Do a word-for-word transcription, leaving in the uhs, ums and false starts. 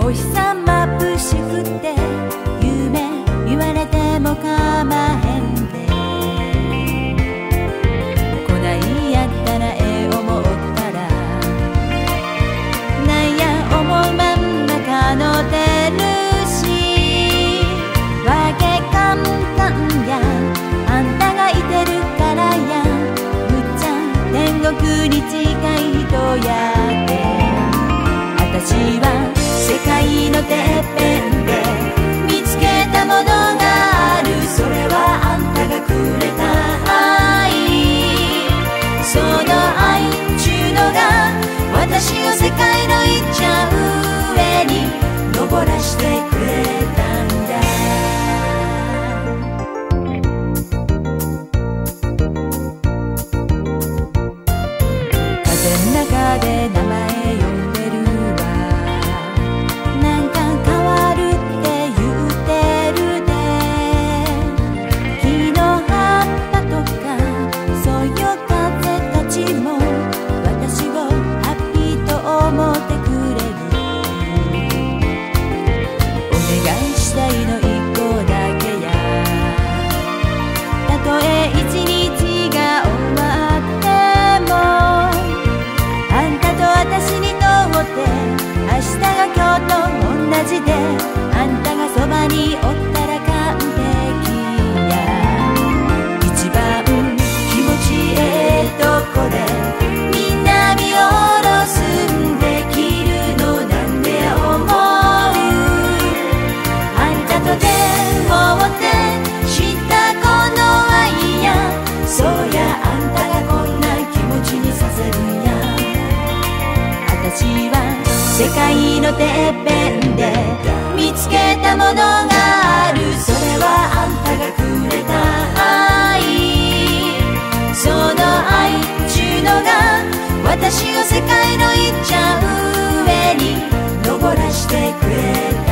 星さんまぶし振って夢言われてもかまへんで、こないやったらええ思ったらなんや思うまんまかのてるし、わけ簡単やあんたがいてるからや、むっちゃん天国に近い人やで、あたしは世界のてっぺんで見つけたものがある。それはあんたがくれた愛、その愛ちゅうのが私を世界のいっちゃ上に登らしてくれたんだ。風の中で名前呼んでるわ、なんか変わるって言うてるで、木の葉っぱとかそよ風たちも私をハッピーと思ってくれる。お願いしたいの一個だけや、たとえ一日が終わってもあんたと私にとって明日が今日と同じで、あんたがそばにおったら完璧や。一番気持ちええとこでみんな見下ろすんできるのなんで思う。あんたと手を追って知ったこの愛や、そうやあんたがこんな気持ちにさせるんや。あたしは世界のてっぺんで見つけたものがある。それはあんたがくれた愛、その愛ちゅうのが私を世界のいっちゃ上に登らしてくれた。